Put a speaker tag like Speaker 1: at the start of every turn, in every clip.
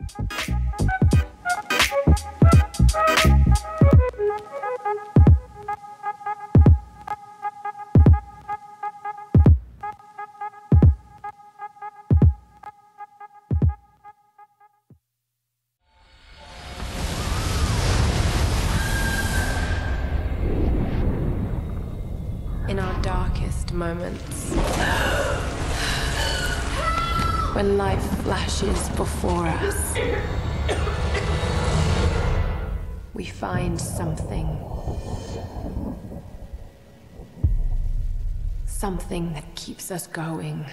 Speaker 1: In our darkest moments, when life flashes before us, we find something that keeps us going.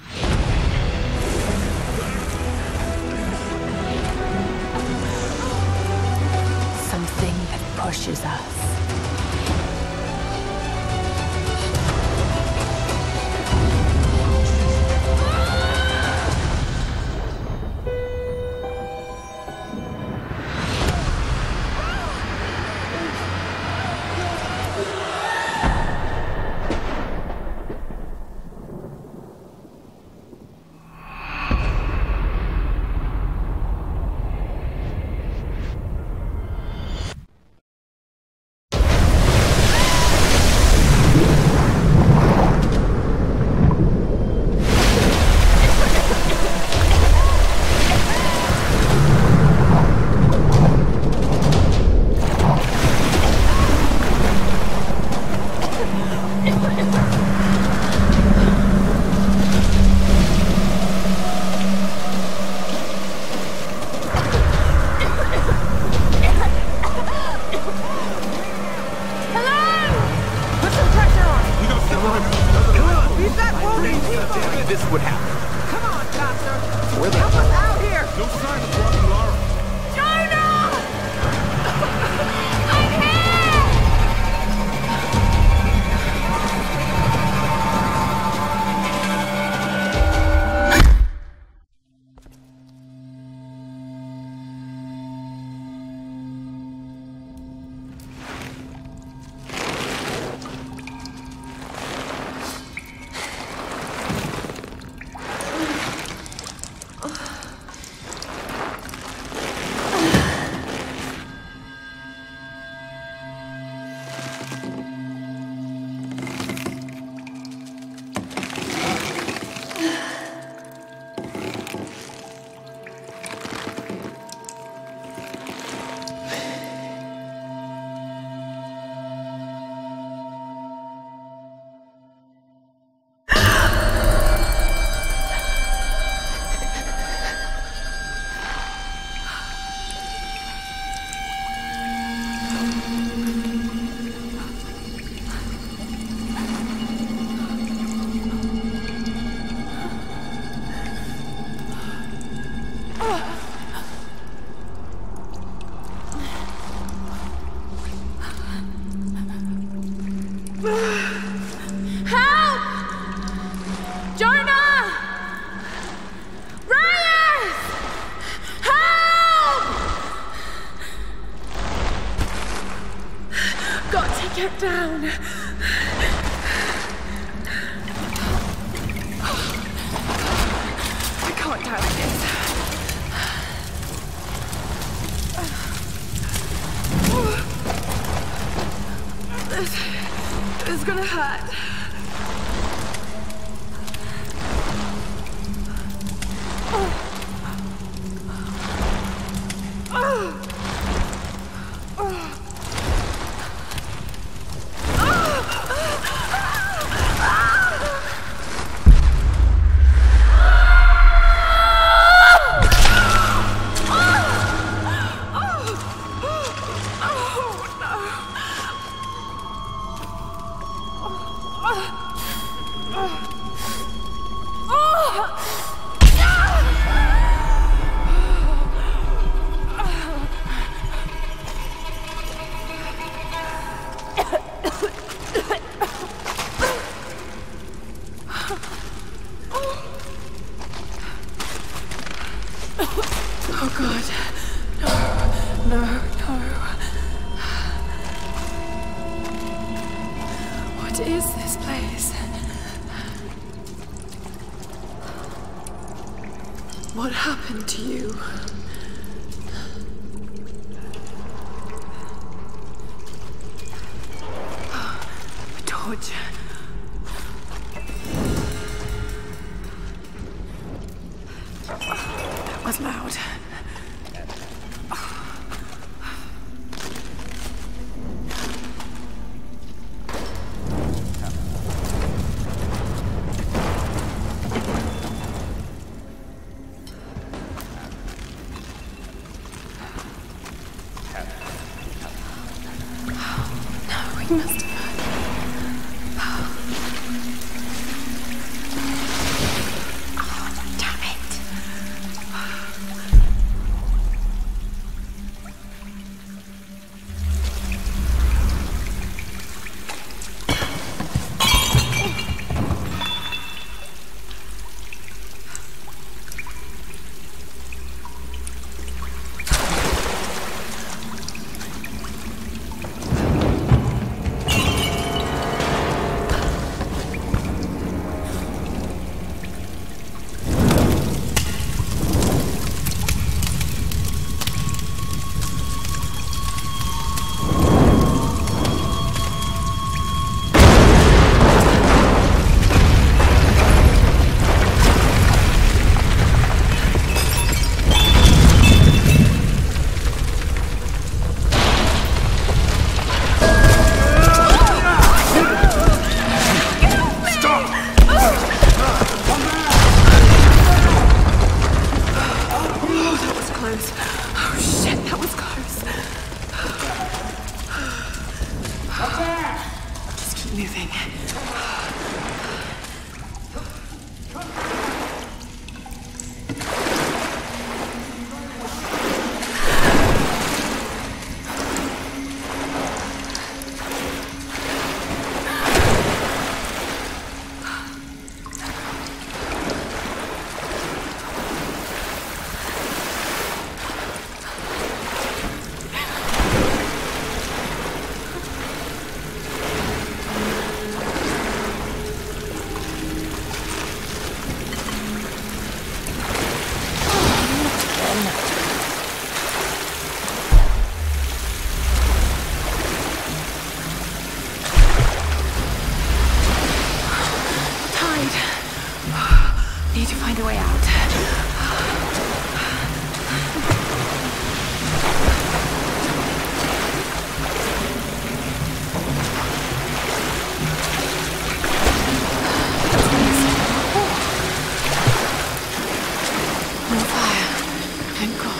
Speaker 1: Something that pushes us.
Speaker 2: This would happen.
Speaker 3: Come on, Doctor.
Speaker 2: Where the
Speaker 3: Help us out here.
Speaker 2: No sign of Rocky Lara.
Speaker 3: Jonah! I'm here! Get down! I can't do this. This is gonna hurt. Oh God, no. What is this place? What happened to you? Ouch. That was loud. No, we must have. Moving. Need to find a way out. On fire. Thank God.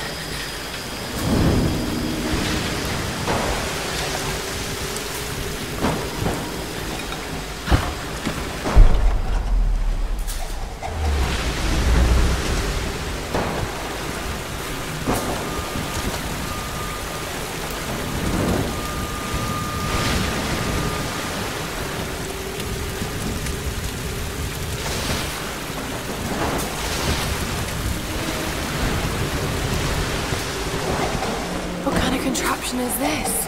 Speaker 3: What kind of contraption is this?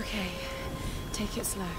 Speaker 3: Okay, take it slow.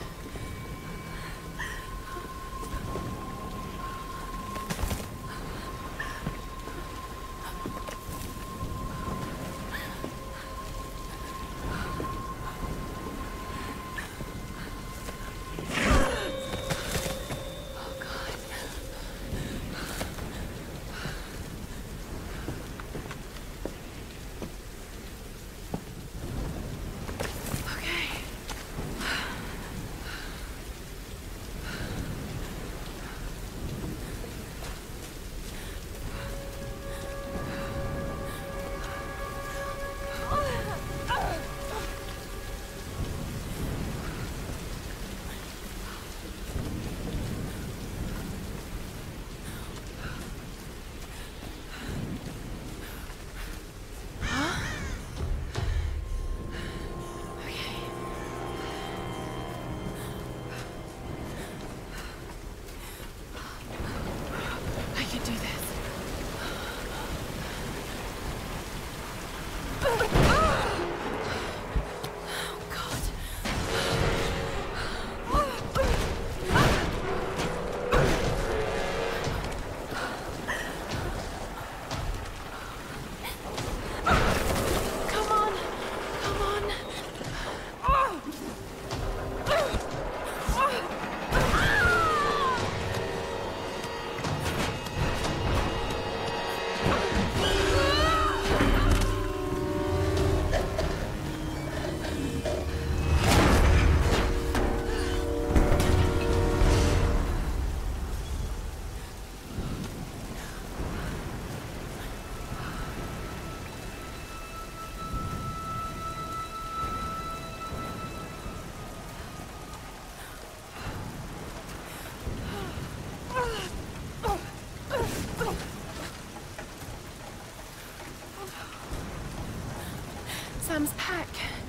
Speaker 3: Sam's pack.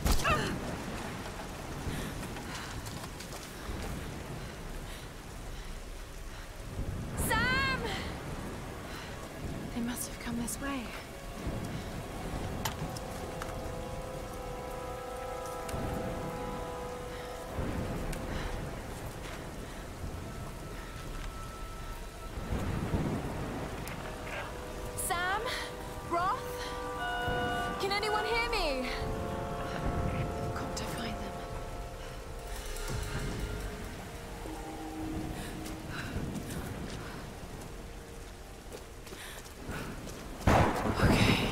Speaker 3: Sam! They must have come this way. Sam? Roth? Can anyone hear me? I've got to find them. Okay.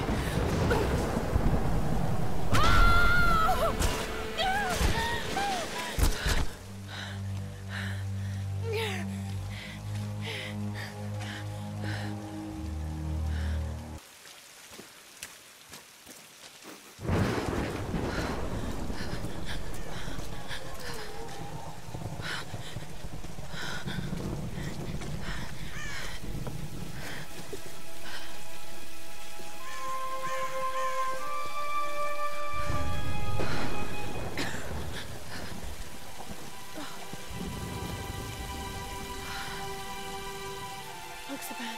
Speaker 3: Looks abandoned.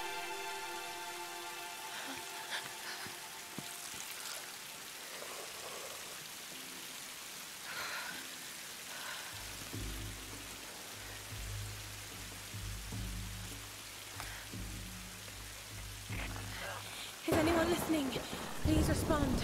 Speaker 3: Is anyone listening? Please respond.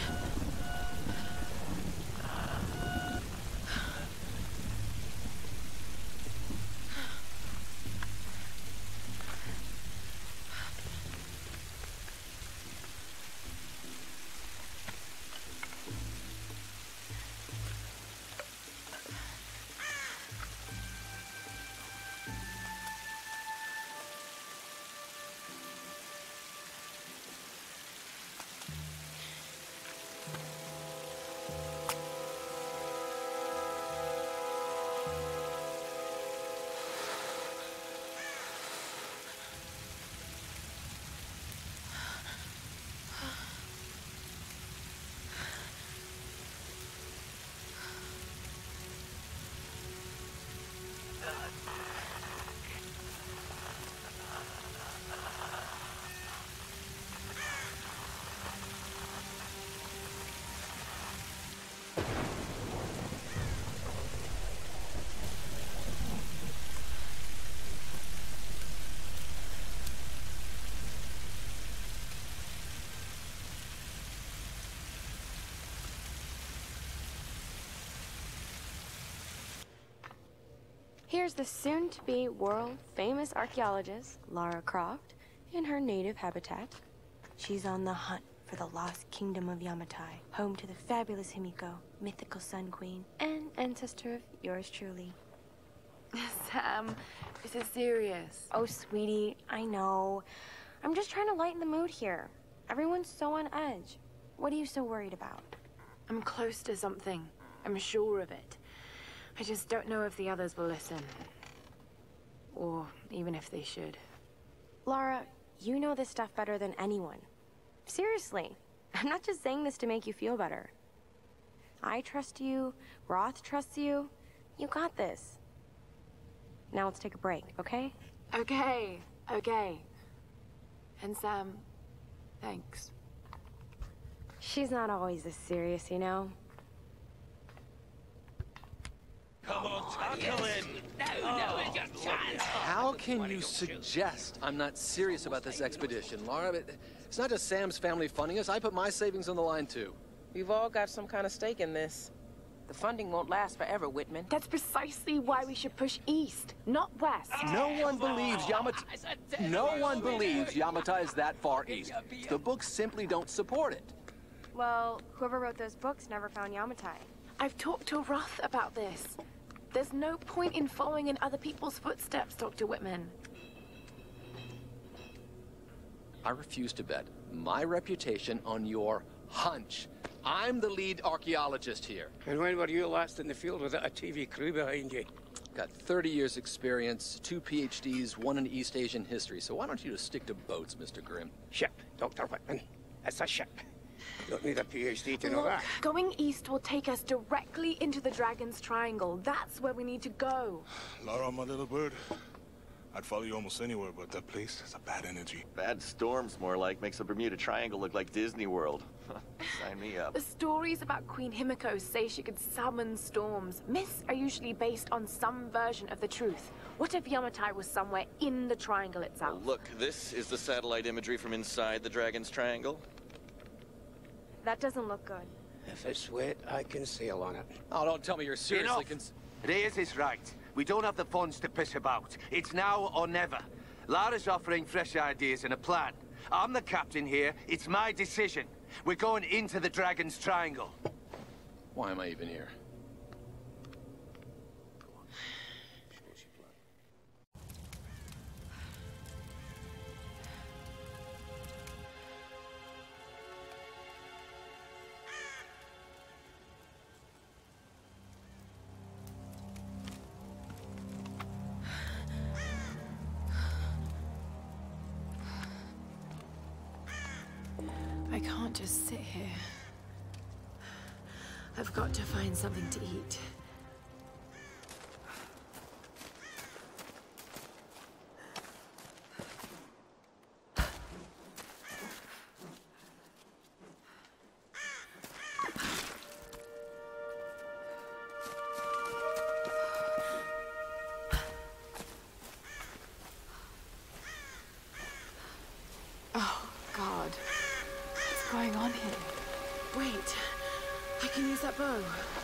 Speaker 4: Here's the soon-to-be world-famous archaeologist, Lara Croft, in her native habitat. She's on the hunt for the lost kingdom of Yamatai, home to the fabulous Himiko, mythical Sun Queen, and ancestor of yours truly.
Speaker 1: Sam, this is serious.
Speaker 4: Oh, sweetie, I know. I'm just trying to lighten the mood here. Everyone's so on edge. What are you so worried about?
Speaker 1: I'm close to something. I'm sure of it. I just don't know if the others will listen. Or even if they should.
Speaker 4: Lara, you know this stuff better than anyone. Seriously, I'm not just saying this to make you feel better. I trust you, Roth trusts you. You got this. Now let's take a break, okay?
Speaker 1: Okay. And Sam, thanks.
Speaker 4: She's not always this serious, you know?
Speaker 2: Come on, tackle in! No, it's your chance!
Speaker 5: How can you suggest I'm not serious about this expedition, Lara? It's not just Sam's family funding us. I put my savings on the line, too.
Speaker 6: We've all got some kind of stake in this. The funding won't last forever, Whitman.
Speaker 1: That's precisely why we should push east, not west.
Speaker 5: No one believes Yamatai is that far east. The books simply don't support it.
Speaker 4: Well, whoever wrote those books never found Yamatai.
Speaker 1: I've talked to Roth about this. There's no point in following in other people's footsteps, Dr. Whitman.
Speaker 5: I refuse to bet my reputation on your hunch. I'm the lead archaeologist here.
Speaker 7: And when were you last in the field without a TV crew behind you?
Speaker 5: Got 30 years experience, 2 PhDs, 1 in East Asian history, so why don't you just stick to boats, Mr. Grimm?
Speaker 7: Ship, Dr. Whitman. It's a ship. You don't need a PhD to know that.
Speaker 1: Going east will take us directly into the Dragon's Triangle. That's where we need to go.
Speaker 8: Lara, my little bird. I'd follow you almost anywhere, but that place has a bad energy.
Speaker 9: Bad storms, more like. Makes the Bermuda Triangle look like Disney World. Sign me up.
Speaker 1: The stories about Queen Himiko say she could summon storms. Myths are usually based on some version of the truth. What if Yamatai was somewhere in the triangle itself?
Speaker 9: Look, this is the satellite imagery from inside the Dragon's Triangle.
Speaker 4: That doesn't look good.
Speaker 7: If it's wet, I can sail on it.
Speaker 5: Oh, don't tell me you're seriously
Speaker 10: Reyes is right. We don't have the funds to piss about. It's now or never. Lara's offering fresh ideas and a plan. I'm the captain here. It's my decision. We're going into the Dragon's Triangle.
Speaker 5: Why am I even here?
Speaker 1: I can't just sit here. I've got to find something to eat. Oh, God. What's going on here? Wait, I can use that bow.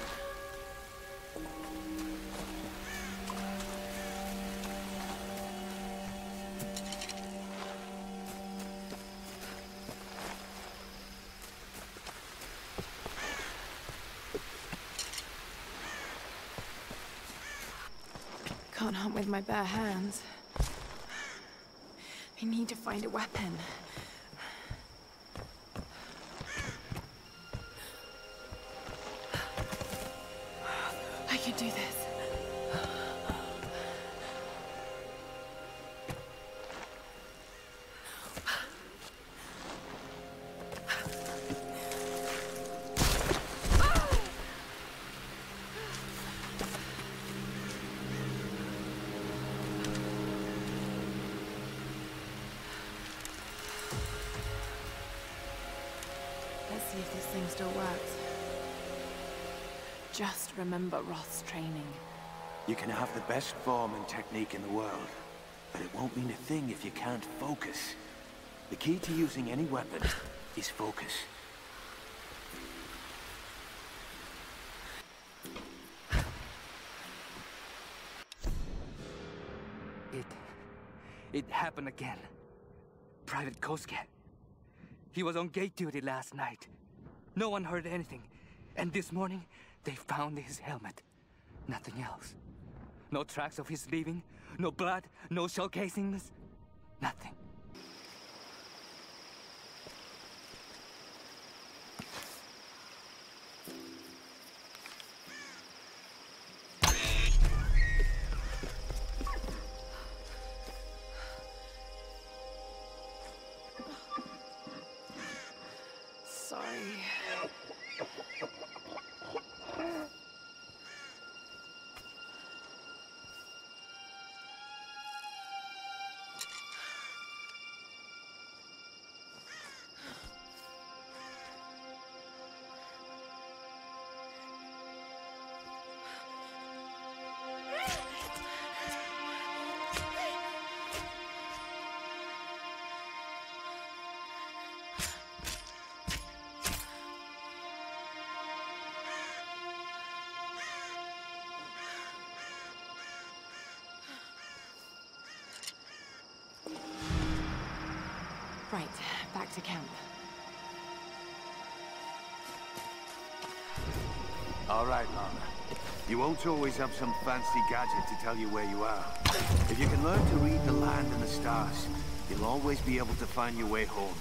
Speaker 1: Can't hunt with my bare hands. I need to find a weapon. I can do this. Let's see if this thing still works. Just remember Roth's training.
Speaker 10: You can have the best form and technique in the world, but it won't mean a thing if you can't focus. The key to using any weapon is focus.
Speaker 11: It happened again. Private Kosuke. He was on gate duty last night. No one heard anything. And this morning, they found his helmet. Nothing else. No tracks of his leaving. No blood. No shell casings. Nothing.
Speaker 3: Right, back to camp.
Speaker 10: All right, Lara. You won't always have some fancy gadget to tell you where you are. If you can learn to read the land and the stars, you'll always be able to find your way home.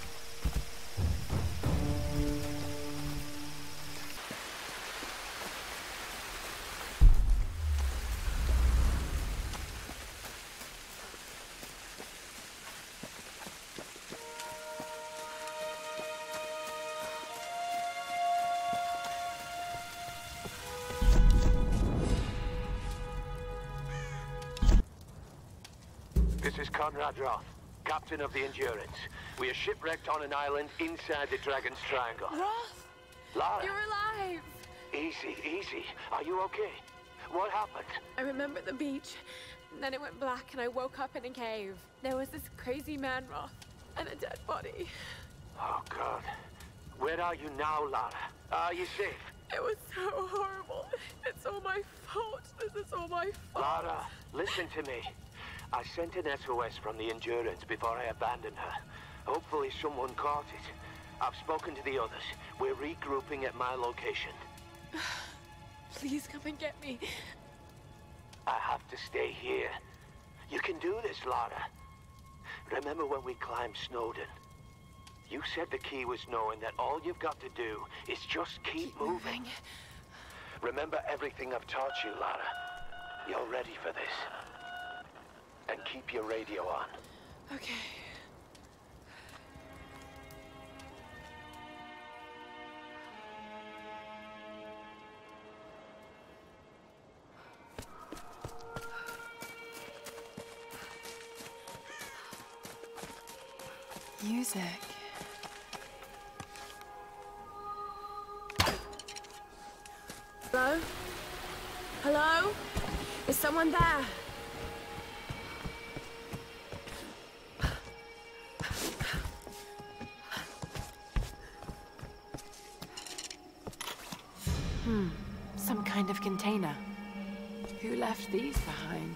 Speaker 10: This is Conrad Roth, captain of the Endurance. We are shipwrecked on an island inside the Dragon's Triangle.
Speaker 3: Roth!
Speaker 10: Lara!
Speaker 3: You're alive!
Speaker 10: Easy, easy. Are you okay? What happened?
Speaker 3: I remember the beach, and then it went black and I woke up in a cave. There was this crazy man, Roth, and a dead body.
Speaker 10: Oh, God. Where are you now, Lara? Are you safe?
Speaker 3: It was so horrible. It's all my fault. This is all my fault.
Speaker 10: Lara, listen to me. I sent an SOS from the Endurance before I abandoned her. Hopefully someone caught it. I've spoken to the others. We're regrouping at my location.
Speaker 3: Please come and get me.
Speaker 10: I have to stay here. You can do this, Lara. Remember when we climbed Snowden? You said the key was knowing that all you've got to do is just keep moving. Remember everything I've taught you, Lara. You're ready for this. And keep your radio on.
Speaker 3: Okay. Music. Hello? Hello? Is someone there? Some kind of container. Who left these behind?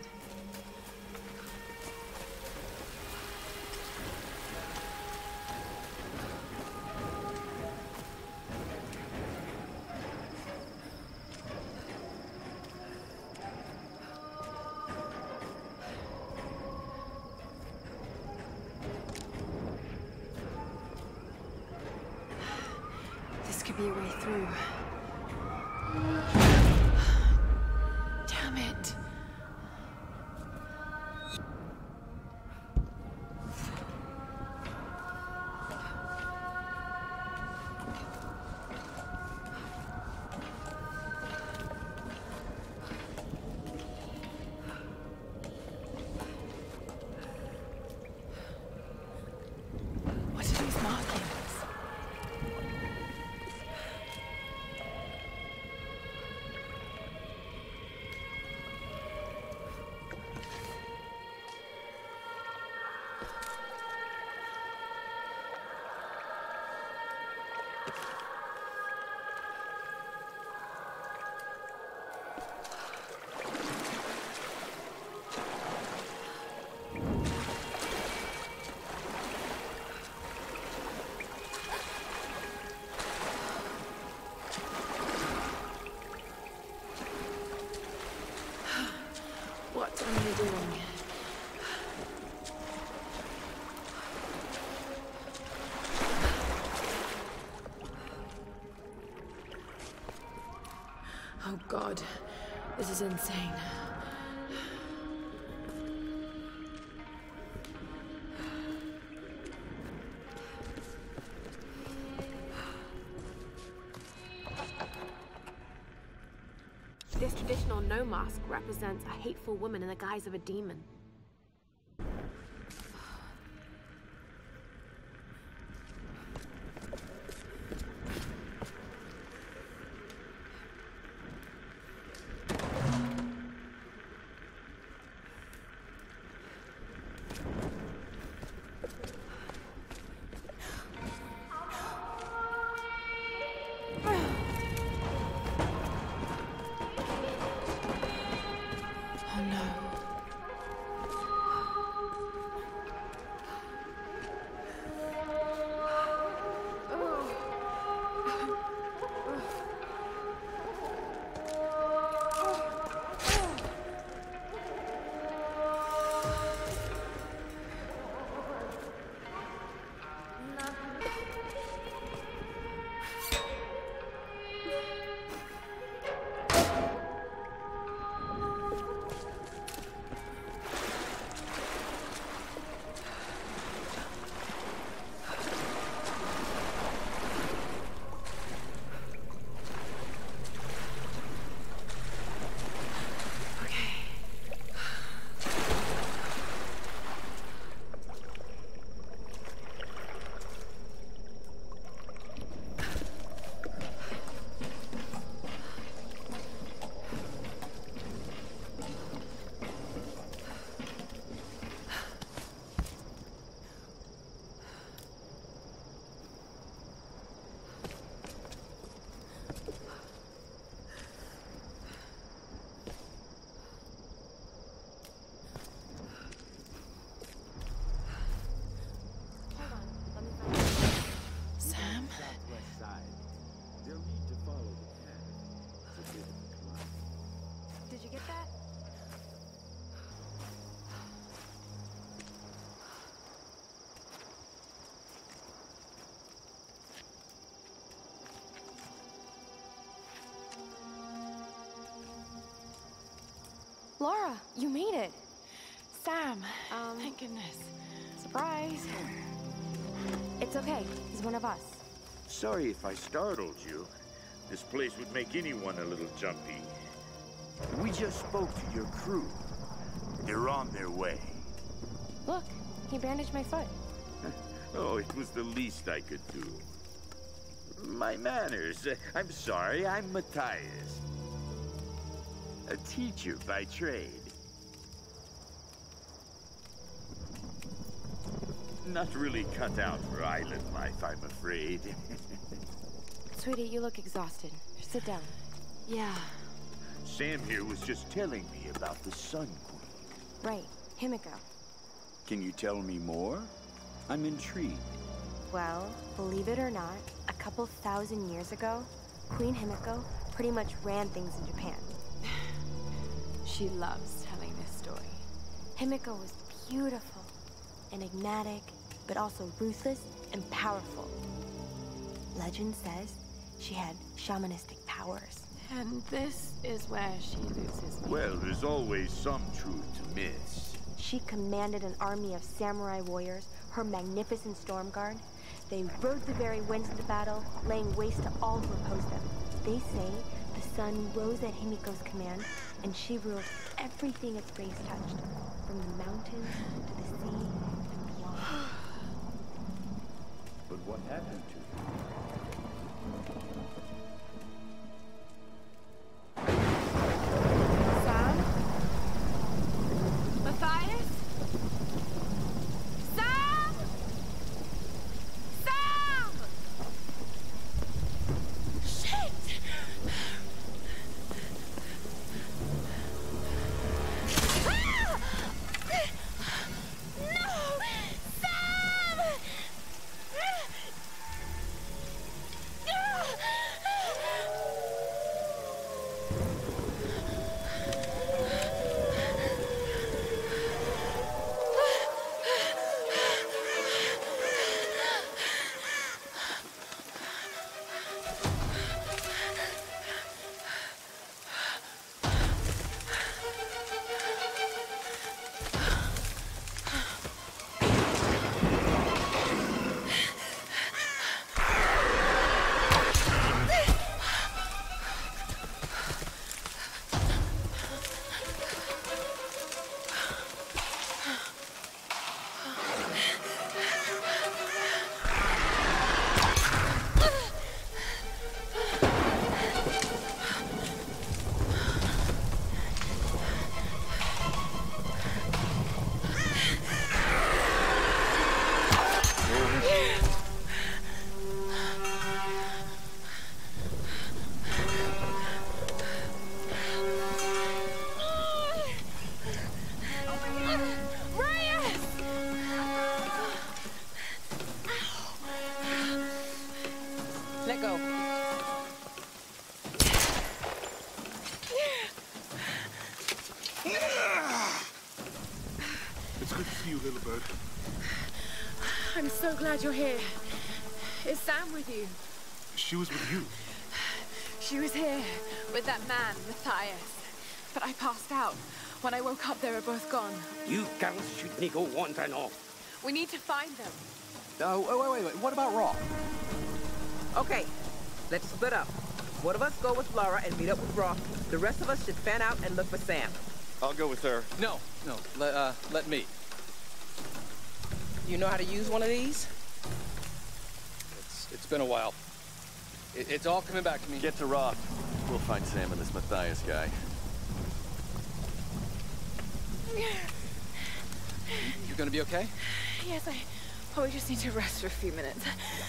Speaker 3: This could be a way through. Damn it. What are these markings? doing? Oh God, this is insane. This traditional no mask represents a hateful woman in the guise of a demon. Did you get that?
Speaker 4: Lara, you made it.
Speaker 3: Sam, thank goodness.
Speaker 4: Surprise. It's okay. He's one of us.
Speaker 12: Sorry if I startled you. This place would make anyone a little jumpy. We just spoke to your crew. They're on their way.
Speaker 4: Look, he bandaged my foot.
Speaker 12: Oh, it was the least I could do. My manners. I'm sorry, I'm Matthias. A teacher by trade. Not really cut out for island life, I'm afraid.
Speaker 4: Sweetie, you look exhausted. Sit down.
Speaker 3: Yeah.
Speaker 12: Sam here was just telling me about the Sun Queen.
Speaker 4: Right, Himiko.
Speaker 12: Can you tell me more? I'm intrigued.
Speaker 4: Well, believe it or not, a couple thousand years ago, Queen Himiko pretty much ran things in Japan.
Speaker 3: She loves telling this story.
Speaker 4: Himiko was beautiful, enigmatic, but also ruthless and powerful. Legend says she had shamanistic powers.
Speaker 3: And this is where she loses me.
Speaker 12: Well, there's always some truth to myths.
Speaker 4: She commanded an army of samurai warriors, her magnificent storm guard. They rode the very winds into battle, laying waste to all who opposed them. They say the sun rose at Himiko's command, and she ruled everything its rays touched, from the mountains to the sea and beyond.
Speaker 12: But what happened to her?
Speaker 3: Sam? Matthias? Sam! Sam! Shit! Ah! No! Sam! I'm so glad you're here. Is Sam with you?
Speaker 8: She was with you.
Speaker 3: She was here with that man, Matthias. But I passed out. When I woke up, they were both gone.
Speaker 7: You girls shouldn't go wandering off.
Speaker 3: We need to find them.
Speaker 5: Oh, wait. What about Roth?
Speaker 6: Okay, let's split up. One of us go with Lara and meet up with Roth. The rest of us should fan out and look for Sam.
Speaker 9: I'll go with her.
Speaker 5: No. Let me.
Speaker 6: You know how to use one of these?
Speaker 5: It's been a while. It's all coming back to me.
Speaker 9: Get to Roth. We'll find Sam and this Matthias guy.
Speaker 5: You gonna be okay?
Speaker 3: Yes, I probably just need to rest for a few minutes.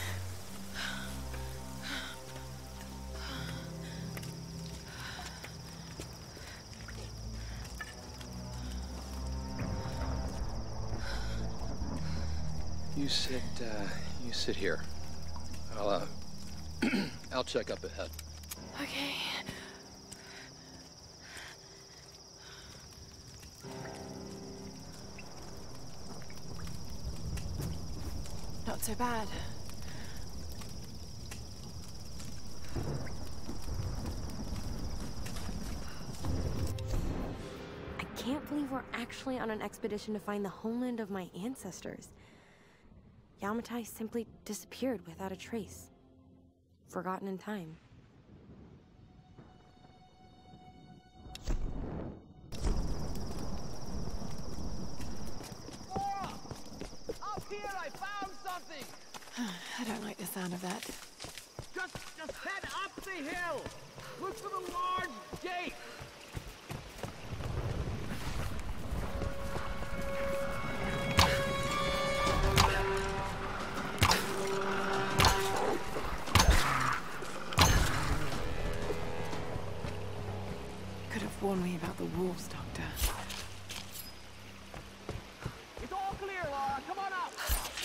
Speaker 5: You sit here. I'll check up ahead.
Speaker 3: Okay. Not so bad.
Speaker 4: I can't believe we're actually on an expedition to find the homeland of my ancestors. Yamatai simply disappeared without a trace. Forgotten in time.
Speaker 2: Up here, I found something!
Speaker 3: I don't like the sound of that.
Speaker 2: Just head up the hill! Look for the large gate!
Speaker 3: Could have warned me about the wolves, Doctor.
Speaker 2: It's all clear, Lara. Come on up!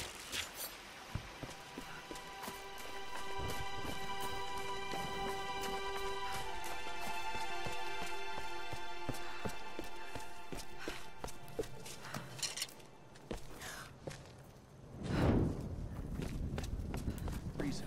Speaker 5: Reason.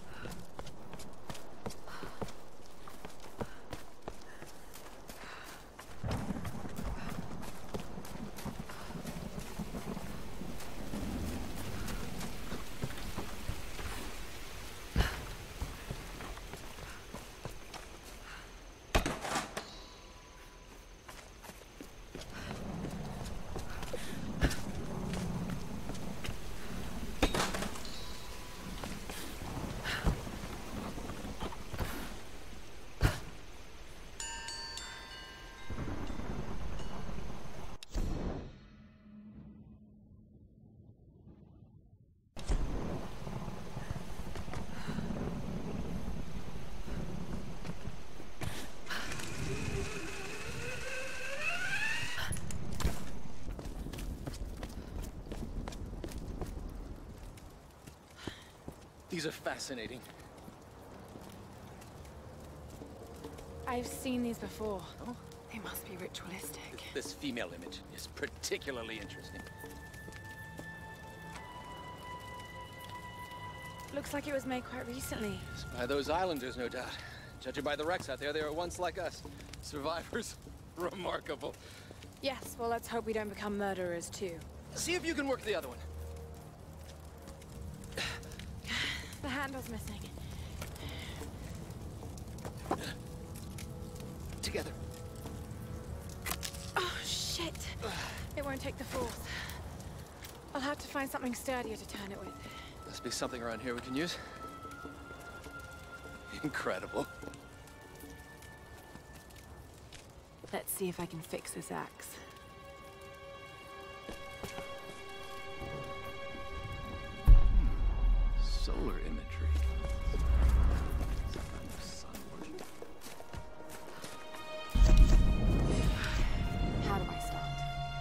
Speaker 5: These are fascinating.
Speaker 3: I've seen these before. Oh? They must be ritualistic.
Speaker 5: This female image is particularly interesting.
Speaker 3: Looks like it was made quite recently.
Speaker 5: By those islanders, no doubt. Judging by the wrecks out there, they were once like us. Survivors. Remarkable.
Speaker 3: Yes, well, let's hope we don't become murderers, too.
Speaker 5: See if you can work the other one.
Speaker 3: The handle's missing.
Speaker 5: Together.
Speaker 3: Oh, shit. It won't take the force. I'll have to find something sturdier to turn it with.
Speaker 5: Must be something around here we can use. Incredible.
Speaker 3: Let's see if I can fix this axe.
Speaker 5: Solar imagery.
Speaker 3: How do I start?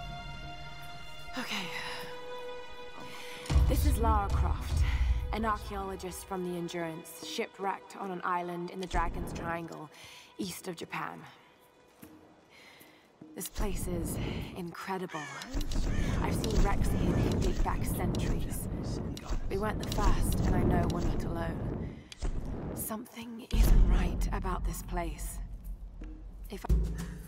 Speaker 3: Okay. This is Lara Croft, an archaeologist from the Endurance, shipwrecked on an island in the Dragon's Triangle, east of Japan. This place is incredible. I've seen wrecks here that date back centuries. We weren't the first, and I know we're not alone. Something isn't right about this place. If I...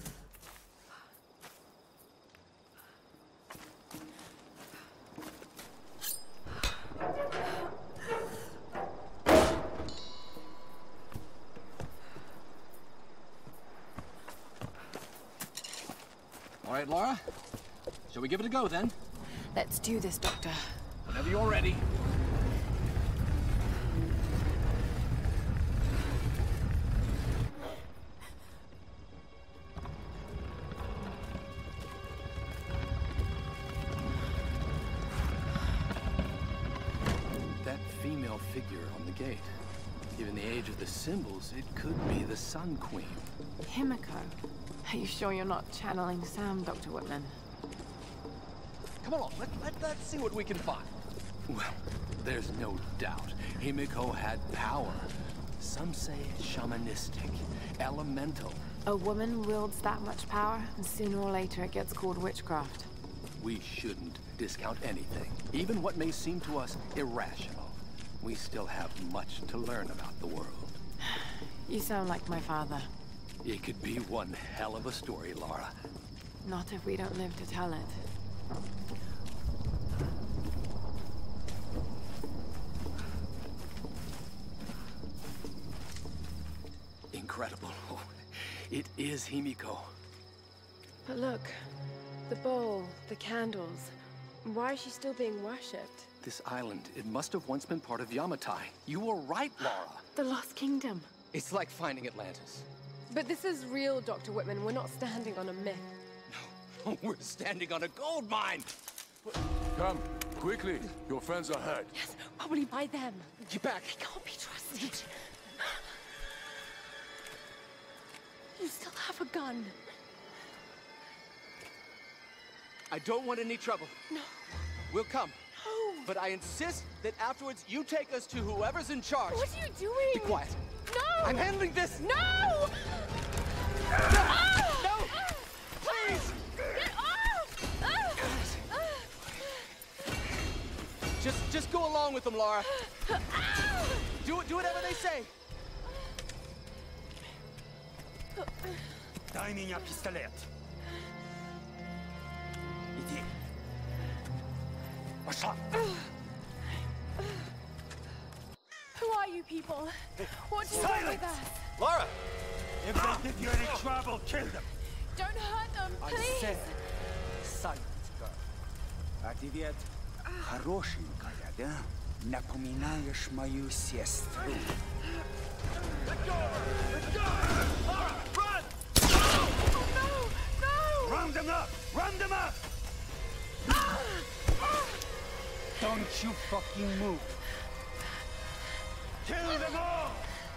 Speaker 5: All right, Lara. Shall we give it a go, then?
Speaker 3: Let's do this, Doctor.
Speaker 5: Whenever you're ready. That female figure on the gate. Given the age of the symbols, it could be the Sun Queen.
Speaker 3: Himiko. Are you sure you're not channeling Sam, Dr. Whitman?
Speaker 5: Come along, let's see what we can find. Well, there's no doubt. Himiko had power. Some say shamanistic, elemental.
Speaker 3: A woman wields that much power, and sooner or later it gets called witchcraft.
Speaker 5: We shouldn't discount anything, even what may seem to us irrational. We still have much to learn about the world.
Speaker 3: You sound like my father.
Speaker 5: It could be one hell of a story, Lara.
Speaker 3: Not if we don't live to tell it.
Speaker 5: Incredible. It is Himiko.
Speaker 4: But look, the bowl, the candles. Why is she still being worshipped?
Speaker 5: This island, it must have once been part of Yamatai. You were right, Lara.
Speaker 3: The Lost Kingdom.
Speaker 5: It's like finding Atlantis.
Speaker 4: But this is real, Dr. Whitman. We're not standing on a myth.
Speaker 5: No, we're standing on a gold mine.
Speaker 13: Come, quickly. Your friends are hurt.
Speaker 4: Yes, probably by them.
Speaker 5: Get back.
Speaker 4: They can't be trusted. You still have a gun.
Speaker 5: I don't want any trouble.
Speaker 4: No.
Speaker 5: We'll come.
Speaker 4: No.
Speaker 5: But I insist that afterwards you take us to whoever's in charge.
Speaker 4: What are you doing?
Speaker 5: Be quiet.
Speaker 4: No!
Speaker 5: I'm handling this!
Speaker 4: No!
Speaker 5: No! Please!
Speaker 4: Get off!
Speaker 5: Just go along with them, Lara. Do whatever they say.
Speaker 14: Дай меня пистолет. Иди. Пошла.
Speaker 4: Who are you people? What do you want with us?
Speaker 5: Lara!
Speaker 14: If they give you any trouble, kill them.
Speaker 4: Don't hurt them,
Speaker 14: I
Speaker 4: please.
Speaker 14: said, silence, girl. А ты ведь хорошенькая, да? Напоминаешь мою сестру.
Speaker 2: Let go! Let go! Lara, run!
Speaker 4: Oh, no! No!
Speaker 14: Round them up! Round them up! Don't you fucking move! Kill them all!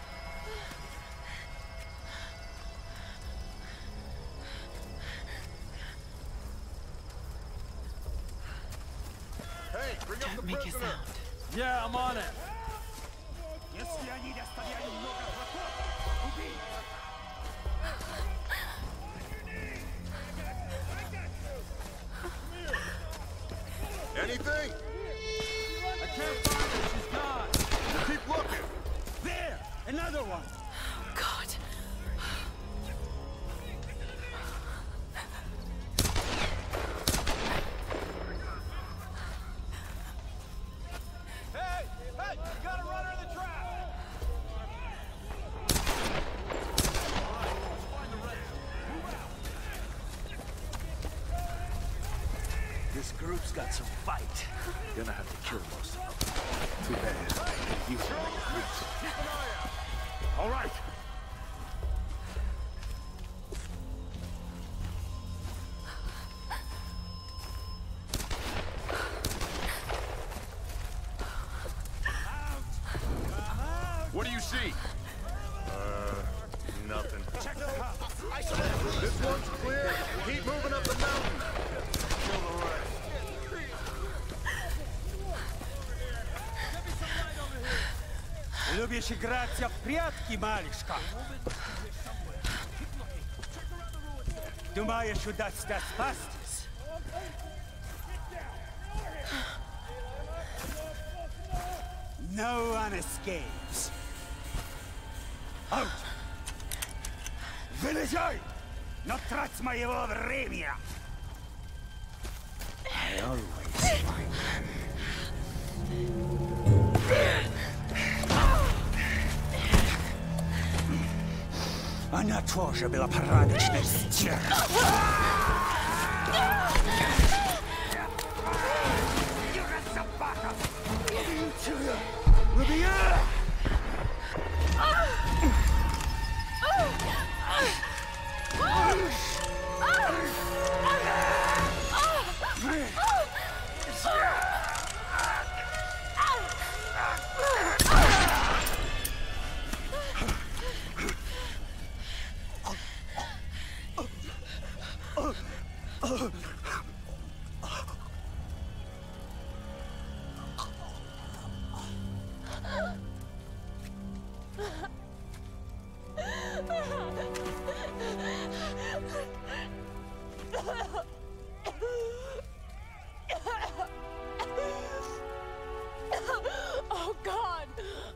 Speaker 8: Hey, bring up the
Speaker 3: Don't make a
Speaker 8: prisoner.
Speaker 3: sound.
Speaker 14: Yeah, I'm on it. Если они доставляли много врагов, убей!
Speaker 8: Anything?
Speaker 14: I can't find her. She's gone.
Speaker 8: Well, keep looking.
Speaker 14: There! Another one!
Speaker 3: God.
Speaker 2: Hey! Hey! You got a runner in the trap!
Speaker 14: This group's got some fight. Gonna have to kill most of them. Too bad. You can make it. All right.
Speaker 8: What do you see? Nothing.
Speaker 14: Check the house.
Speaker 8: This one's clear. Keep moving up the mountain. Kill the rest.
Speaker 14: Любишь играться в прятки, малышка?
Speaker 15: Думаешь, удастся спастись? No one escapes. Out! Вылезай! Но трать моего времени! I always find Она тоже была порядочной стервой.
Speaker 4: Oh, God!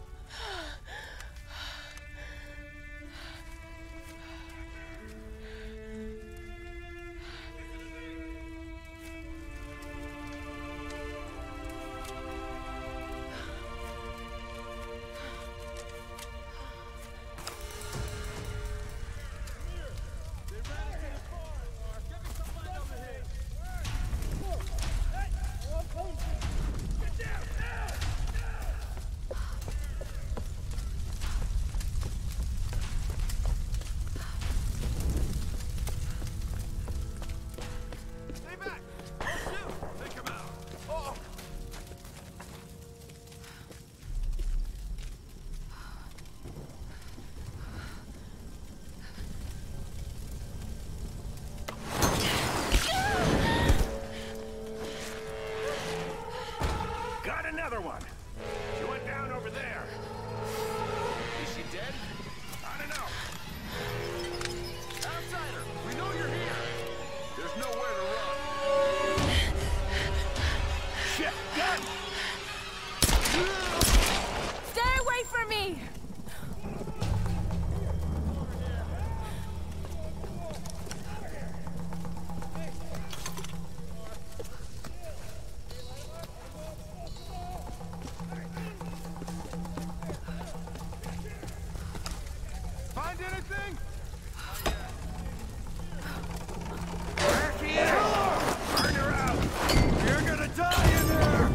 Speaker 15: Another one. She went down over there. Is she dead? I don't know. Outsider, we know you're here. There's nowhere to run. Shit, gun!
Speaker 4: Stay away from me!
Speaker 15: Find anything? Burn her out! You're gonna die in there!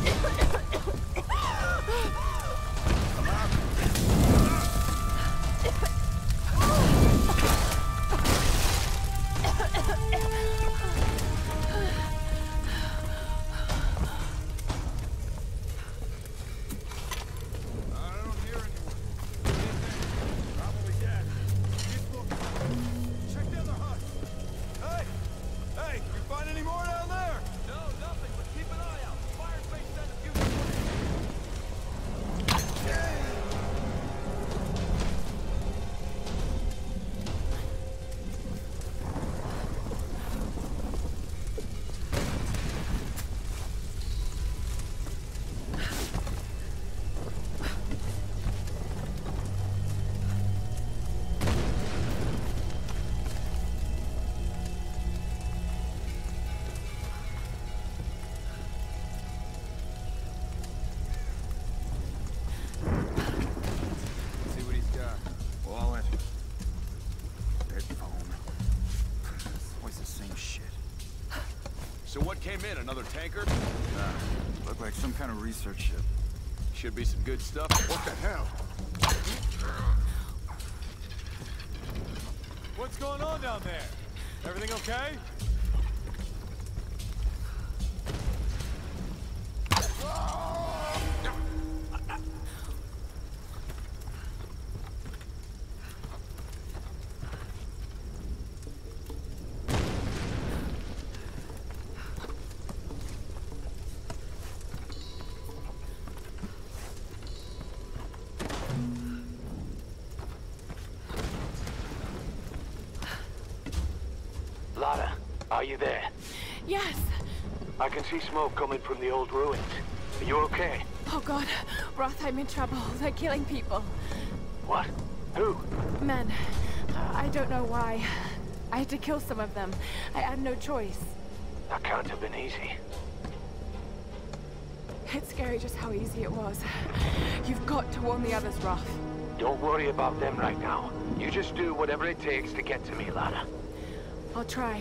Speaker 13: So what came in? Another tanker?
Speaker 14: Looked like some kind of research ship.
Speaker 13: Should be some good stuff.
Speaker 14: What the hell?
Speaker 16: What's going on down there? Everything okay?
Speaker 17: Are you there?
Speaker 3: Yes.
Speaker 17: I can see smoke coming from the old ruins. Are you okay?
Speaker 3: Oh God, Roth, I'm in trouble. They're killing people.
Speaker 17: What? Who?
Speaker 3: Men. I don't know why. I had to kill some of them. I had no choice.
Speaker 17: That can't have been easy.
Speaker 3: It's scary just how easy it was. You've got to warn the others, Roth.
Speaker 17: Don't worry about them right now. You just do whatever it takes to get to me, Lara.
Speaker 3: I'll try.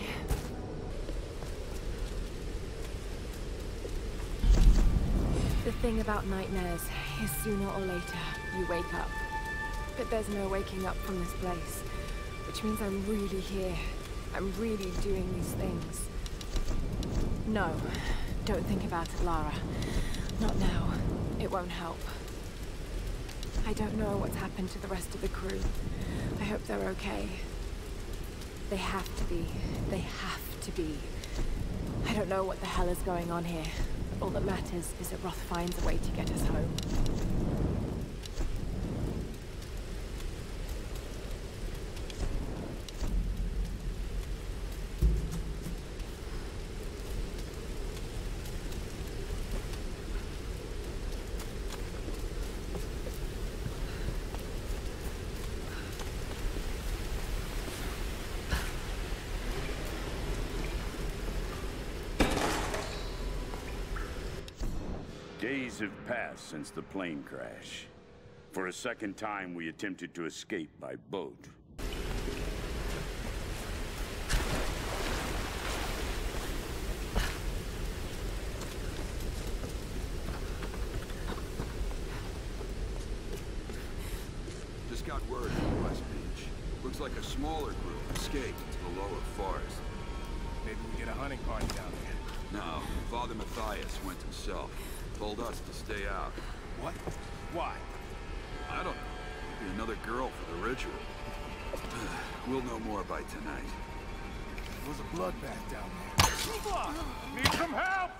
Speaker 3: The thing about nightmares is sooner or later, you wake up. But there's no waking up from this place. Which means I'm really here. I'm really doing these things. No, don't think about it, Lara. Not now. It won't help. I don't know what's happened to the rest of the crew. I hope they're okay. They have to be. They have to be. I don't know what the hell is going on here. All that matters is that Roth finds a way to get us home.
Speaker 12: Days have passed since the plane crash. For a second time, we attempted to escape by boat.
Speaker 15: Just got word from West Beach. Looks like a smaller group escaped into the lower forest.
Speaker 16: Maybe we get a hunting party down there.
Speaker 15: No, Father Matthias went himself. Told us to stay out.
Speaker 16: What? Why?
Speaker 15: I don't know. Maybe another girl for the ritual. We'll know more by tonight.
Speaker 16: There was a bloodbath down there. Move on! Need some help!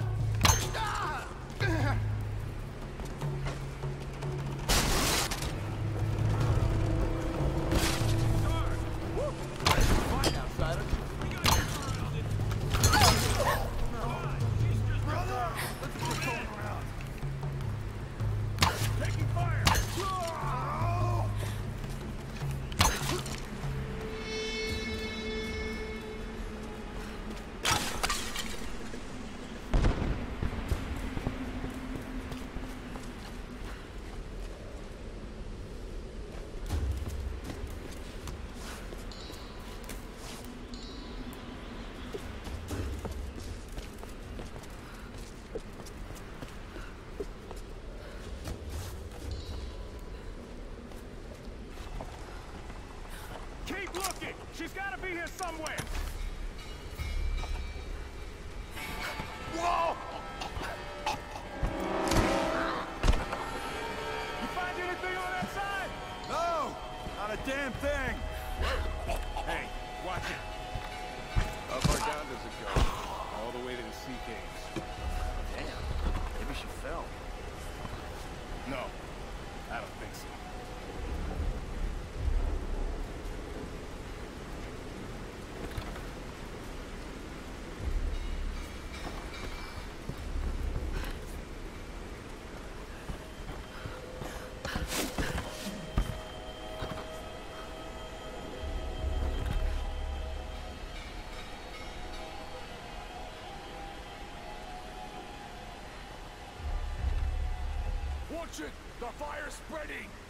Speaker 15: Fine, outsider.
Speaker 16: Keep looking! She's gotta be here somewhere! Whoa! You find anything on that side?
Speaker 15: No! Not a damn thing!
Speaker 16: Hey, watch it. How far down does it go? All the way to the sea caves.
Speaker 14: Damn. Maybe she fell.
Speaker 16: No, I don't think so.
Speaker 15: Watch it! The fire's spreading!